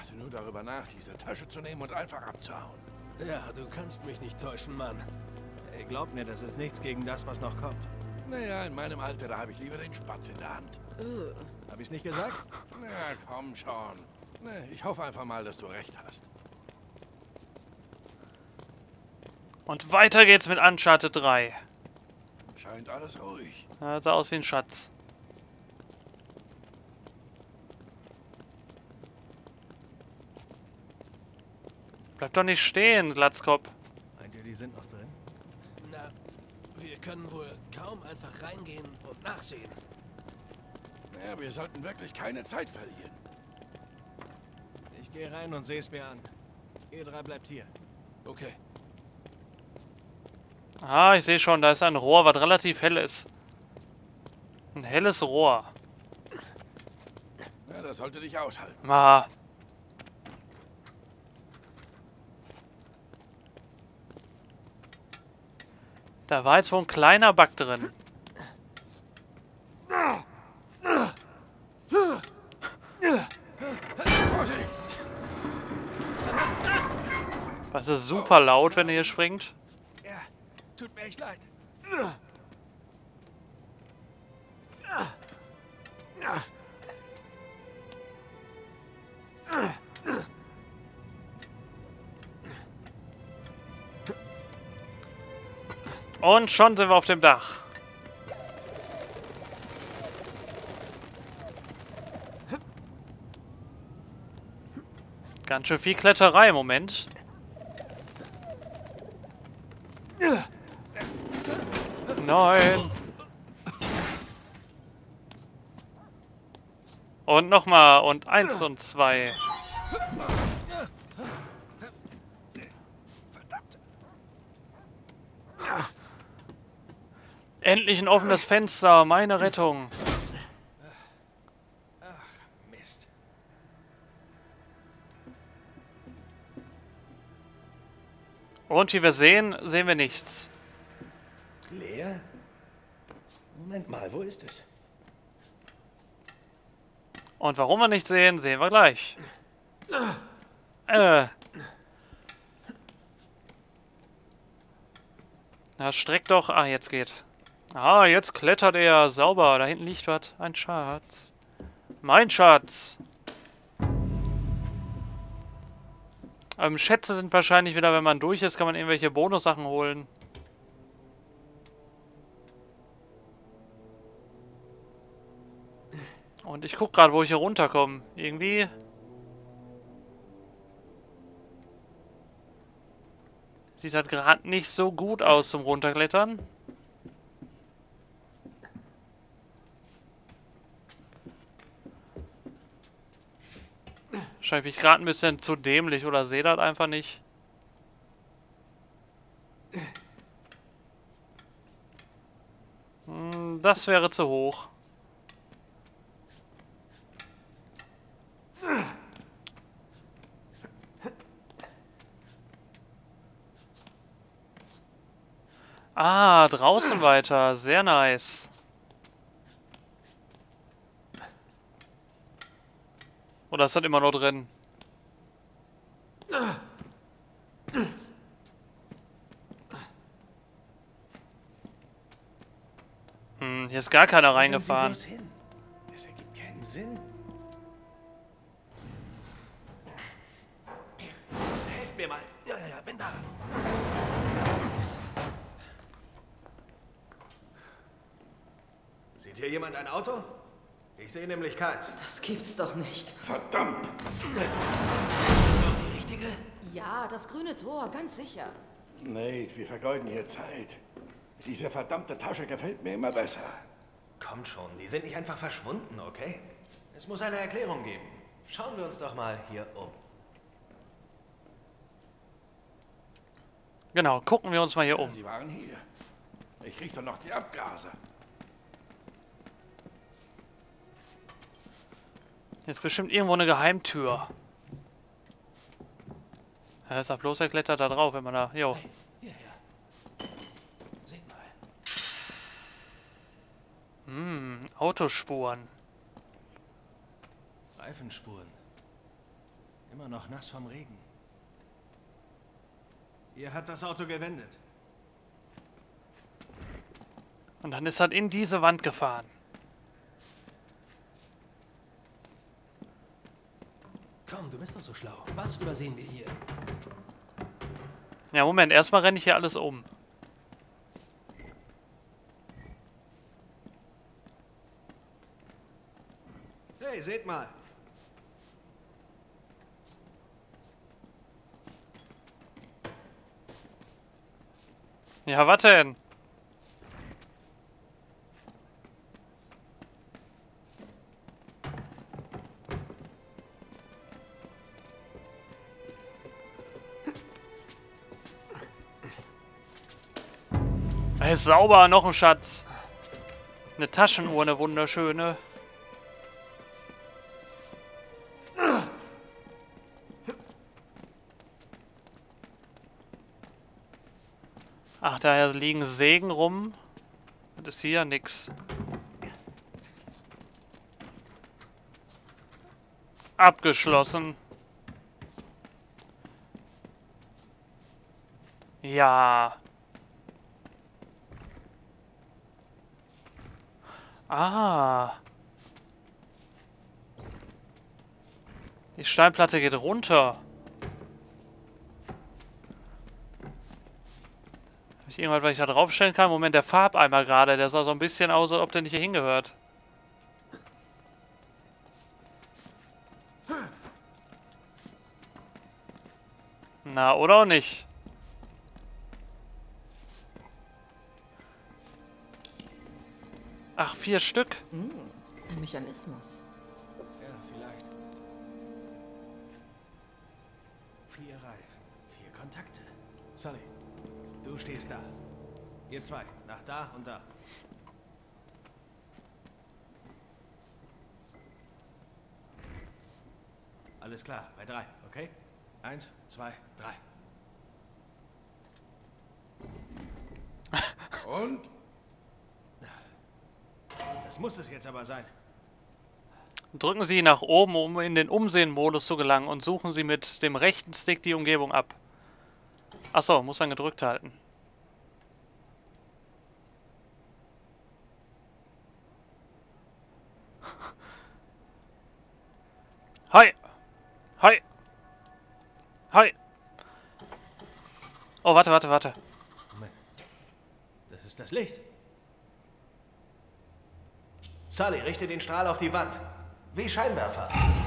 dachte nur darüber nach, diese Tasche zu nehmen und einfach abzuhauen. Ja, du kannst mich nicht täuschen, Mann. Ey, glaub mir, das ist nichts gegen das, was noch kommt. Naja, in meinem Alter, da habe ich lieber den Spatz in der Hand. Hab ich's nicht gesagt? Na, komm schon. Ne, ich hoffe einfach mal, dass du recht hast. Und weiter geht's mit Uncharted 3. Scheint alles ruhig. Ja, sah aus wie ein Schatz. Bleib doch nicht stehen, Glatzkopf. Meint ihr, die sind noch drin? Na, wir können wohl kaum einfach reingehen und nachsehen. Naja, wir sollten wirklich keine Zeit verlieren. Ich gehe rein und sehe es mir an. Ihr drei bleibt hier. Okay. Ah, ich sehe schon, da ist ein Rohr, was relativ hell ist. Ein helles Rohr. Ja, das sollte dich aushalten. Ah. Da war jetzt wohl ein kleiner Bug drin. Vorsicht! Das ist super laut, wenn ihr hier springt. Ja, tut mir echt leid. Und schon sind wir auf dem Dach. Ganz schön viel Kletterei im Moment. Nein. Und nochmal. Und 1 und 2. Verdammt. Endlich ein offenes Fenster. Meine Rettung. Ach, Mist. Und wie wir sehen, sehen wir nichts. Leer? Moment mal, wo ist es? Und warum wir nichts sehen, sehen wir gleich. Na, streck doch. Ah, jetzt geht. Ah, jetzt klettert er. Sauber. Da hinten liegt was. Ein Schatz. Mein Schatz. Schätze sind wahrscheinlich wieder, wenn man durch ist, kann man irgendwelche Bonussachen holen. Und ich guck gerade, wo ich hier runterkomme. Irgendwie. Sieht halt gerade nicht so gut aus zum Runterklettern. Wahrscheinlich bin ich gerade ein bisschen zu dämlich oder sehe das einfach nicht. Das wäre zu hoch. Ah, draußen weiter. Sehr nice. Oder ist das immer noch drin? Hier ist gar keiner reingefahren. Wo sind Sie bloß hin? Das ergibt keinen Sinn. Helft mir mal. Ja, bin da. Sieht hier jemand ein Auto? Ich sehe nämlich keins. Das gibt's doch nicht. Verdammt! Ist das auch die richtige? Ja, das grüne Tor, ganz sicher. Nate, wir vergeuden hier Zeit. Diese verdammte Tasche gefällt mir immer besser. Kommt schon, die sind nicht einfach verschwunden, okay? Es muss eine Erklärung geben. Schauen wir uns doch mal hier um. Genau, gucken wir uns mal hier um. Sie waren hier. Ich rieche doch noch die Abgase. Hier ist bestimmt irgendwo eine Geheimtür. Ja, ist doch bloß, er klettert da drauf, wenn man da... Jo. Hierher. Seht mal. Autospuren. Reifenspuren. Immer noch nass vom Regen. Hier hat das Auto gewendet. Und dann ist er in diese Wand gefahren. Komm, du bist doch so schlau. Was übersehen wir hier? Ja, Moment, erstmal renne ich hier alles um. Hey, seht mal. Ja, was denn? Er ist sauber, noch ein Schatz. Eine Taschenuhr, eine wunderschöne. Ach, da liegen Sägen rum. Das ist hier nix. Abgeschlossen. Ja. Ah. Die Steinplatte geht runter. Habe ich irgendwas, was ich da draufstellen kann? Moment, der Farbeimer gerade, der sah so ein bisschen aus, als ob der nicht hier hingehört. Na, oder auch nicht? Ach, 4 Stück? Ein Mechanismus. Ja, vielleicht. 4 Reifen, 4 Kontakte. Sully, du stehst da. Ihr zwei, nach da und da. Alles klar, bei 3, okay? 1, 2, 3. Und? Das muss es jetzt aber sein. Drücken Sie nach oben, um in den Umsehen-Modus zu gelangen und suchen Sie mit dem rechten Stick die Umgebung ab. Achso, muss dann gedrückt halten. Hi! Hi! Hi! Oh, warte. Moment. Das ist das Licht. Sully, richte den Strahl auf die Wand. Wie Scheinwerfer.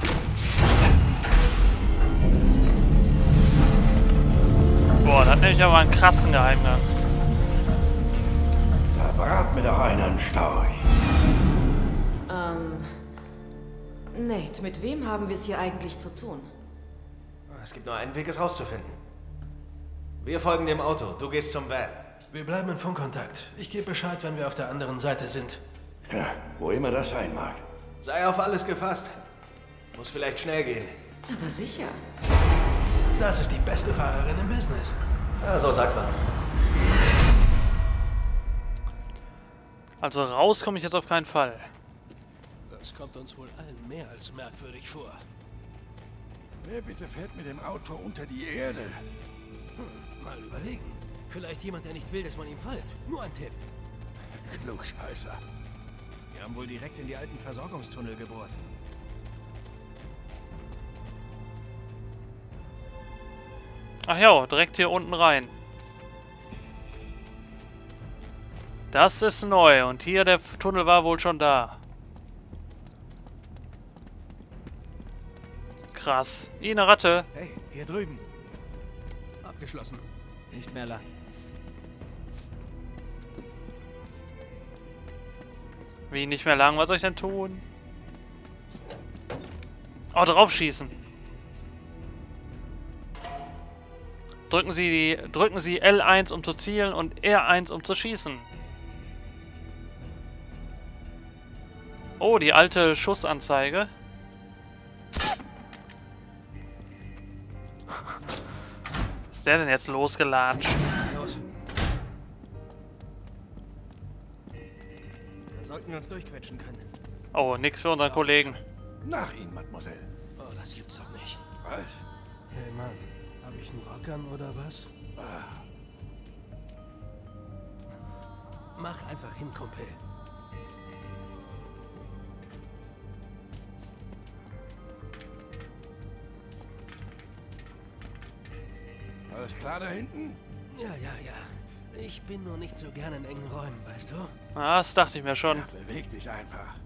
Boah, das nenne ich aber einen krassen Geheimgang. Verrat mir doch einen Storch. Nate, mit wem haben wir es hier eigentlich zu tun? Es gibt nur einen Weg, es rauszufinden. Wir folgen dem Auto. Du gehst zum Van. Wir bleiben in Funkkontakt. Ich gebe Bescheid, wenn wir auf der anderen Seite sind. Ja, wo immer das sein mag. Sei auf alles gefasst. Muss vielleicht schnell gehen. Aber sicher. Das ist die beste Fahrerin im Business. Ja, so sagt man. Also raus komme ich jetzt auf keinen Fall. Das kommt uns wohl allen mehr als merkwürdig vor. Wer bitte fährt mit dem Auto unter die Erde? Mal überlegen. Vielleicht jemand, der nicht will, dass man ihm folgt. Nur ein Tipp. Klugscheißer. Wir haben wohl direkt in die alten Versorgungstunnel gebohrt. Ach ja, direkt hier unten rein. Das ist neu und hier der Tunnel war wohl schon da. Krass. Eine Ratte. Hey, hier drüben. Abgeschlossen. Nicht mehr lang. Wie nicht mehr lang? Was soll ich denn tun? Oh, draufschießen. Drücken Sie L1, um zu zielen und R1, um zu schießen. Oh, die alte Schussanzeige. Was ist der denn jetzt losgelatscht? Los. Da sollten wir uns durchquetschen können. Oh, nix für unseren Kollegen. Nach Ihnen, Mademoiselle. Oh, das gibt's doch nicht. Was? Hey Mann, habe ich einen Rock an oder was? Mach einfach hin, Kumpel. Alles klar da hinten? Ja. Ich bin nur nicht so gerne in engen Räumen, weißt du? Ah, das dachte ich mir schon. Ja, beweg dich einfach.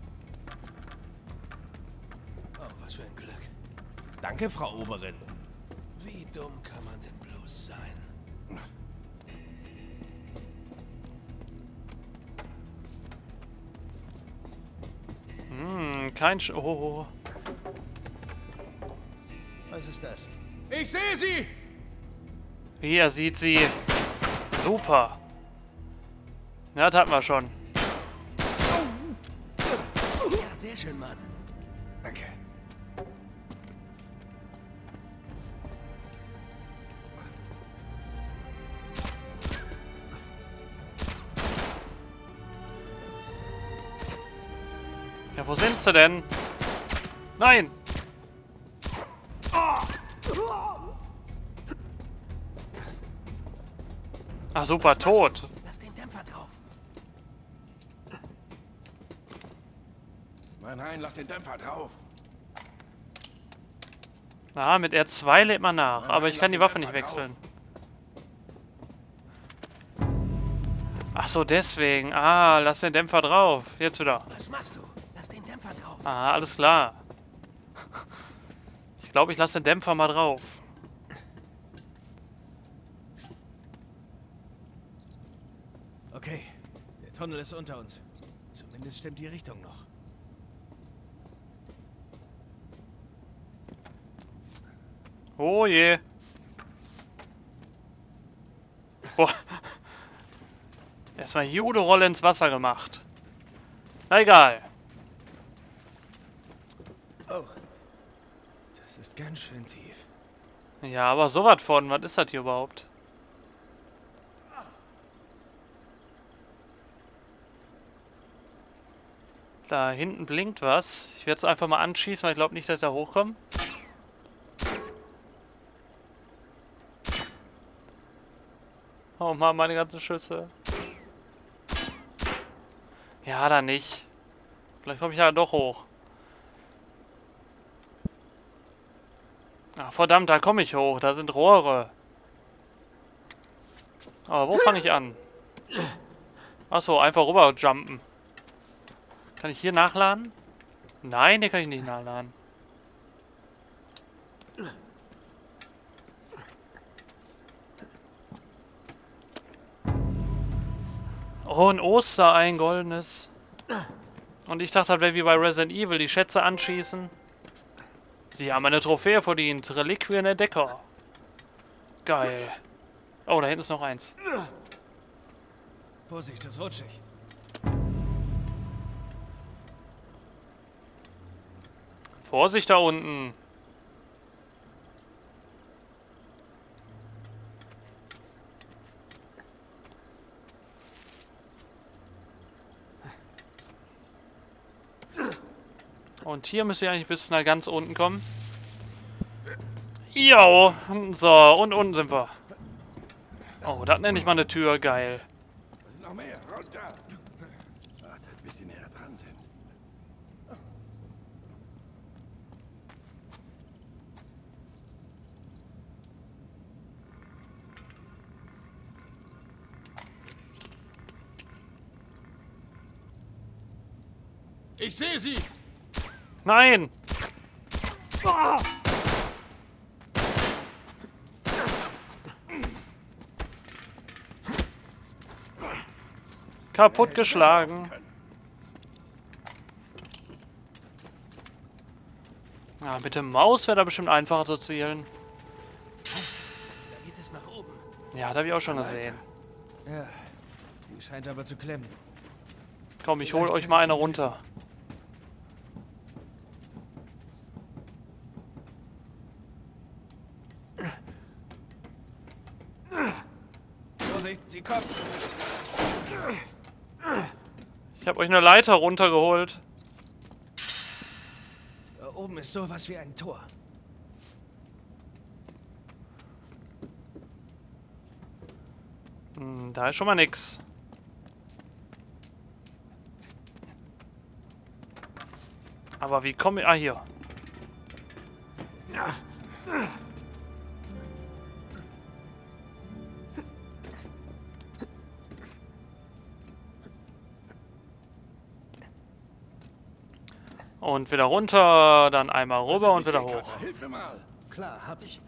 Oh, was für ein Glück. Danke, Frau Oberin. Wie dumm kann man denn bloß sein? Kein oh. Was ist das? Ich sehe sie! Wie, er sieht sie. Super. Ja, das hatten wir schon. Ja, sehr schön, Mann. Danke. Ja, wo sind sie denn? Nein! Ach, super, tot. Lass den Dämpfer drauf. Nein, lass den Dämpfer drauf. Na, mit R2 lädt man nach, aber ich lass kann die den Waffe nicht Dämpfer wechseln. Ach so, deswegen. Ah, lass den Dämpfer drauf. Jetzt wieder. Was machst du? Lass den Dämpfer drauf. Ah, alles klar. Ich glaube, ich lasse den Dämpfer mal drauf. Okay, der Tunnel ist unter uns. Zumindest stimmt die Richtung noch. Oh je. Boah. Erstmal Judo-Rolle ins Wasser gemacht. Na egal. Oh, das ist ganz schön tief. Ja, aber sowas von. Was ist das hier überhaupt? Da hinten blinkt was. Ich werde es einfach mal anschießen, weil ich glaube nicht, dass ich da hochkomme. Oh Mann, meine ganzen Schüsse. Ja, da nicht. Vielleicht komme ich ja doch hoch. Ach, verdammt, da komme ich hoch. Da sind Rohre. Aber wo fange ich an? Achso, einfach rüber jumpen. Kann ich hier nachladen? Nein, hier kann ich nicht nachladen. Oh, ein Osterei, ein goldenes. Und ich dachte, das wäre wie bei Resident Evil, die Schätze anschießen. Sie haben eine Trophäe verdient. Reliquien Entdecker. Geil. Oh, da hinten ist noch eins. Vorsicht, das ist rutschig. Vorsicht da unten. Und hier müsst ihr eigentlich bis nach ganz unten kommen. Jo, so, und unten sind wir. Oh, das nenne ich mal eine Tür, geil. Da sind noch mehr. Raus da. Ach, dass wir sie näher dran sind. Ich sehe sie! Nein! Kaputt geschlagen. Ja, mit der Maus wäre da bestimmt einfacher zu zielen. Da geht es nach oben. Ja, das habe ich auch schon gesehen. Ja, die scheint aber zu klemmen. Komm, ich hol euch mal eine runter. Vorsicht, sie kommt. Ich habe euch eine Leiter runtergeholt. oben ist sowas wie ein Tor. Da ist schon mal nix. Aber wie komme ich... Ah, hier. Und wieder runter, dann einmal rüber und wieder hoch. Hilf mir mal. Klar, hab ich.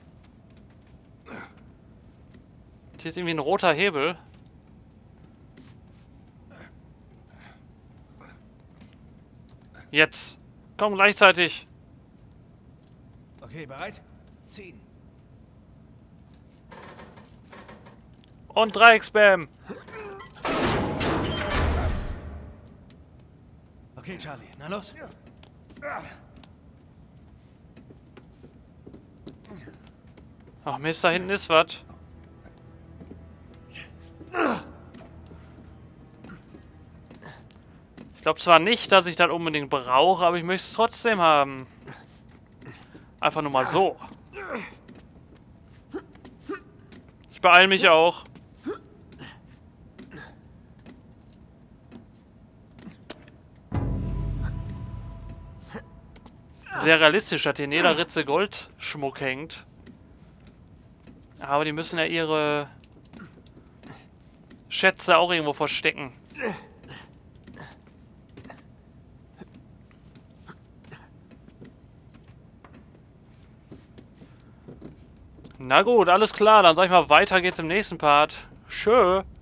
Hier ist irgendwie ein roter Hebel. Jetzt. Komm, gleichzeitig. Okay, bereit? Ziehen. Und Dreieckspam. Okay, Charlie, na los. Ach Mist, da hinten ist was. Ich glaube zwar nicht, dass ich das unbedingt brauche, aber ich möchte es trotzdem haben. Einfach nur mal so. Ich beeile mich auch. Sehr realistisch, dass hier in jeder Ritze Goldschmuck hängt. Aber die müssen ja ihre Schätze auch irgendwo verstecken. Na gut, alles klar. Dann sag ich mal, weiter geht's im nächsten Part. Tschö.